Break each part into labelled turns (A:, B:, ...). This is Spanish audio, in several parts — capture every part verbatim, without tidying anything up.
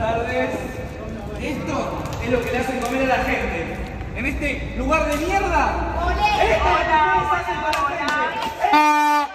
A: tardes. Esto es lo que le hacen comer a la gente. En este lugar de mierda. Esto es lo que ustedes hacen para la gente.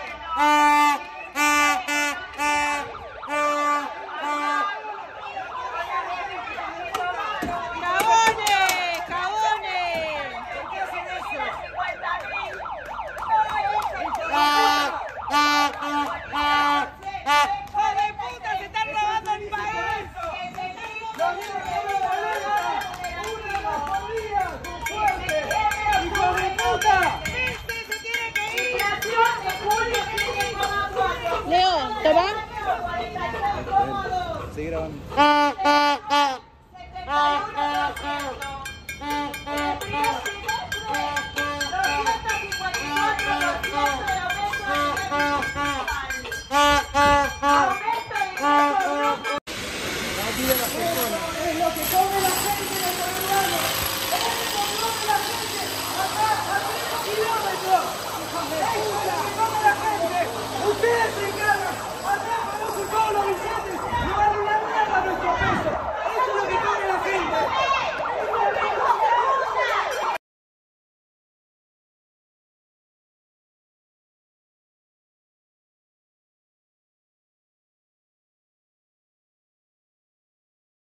B: Leo, ¿te va?
A: Sigue grabando.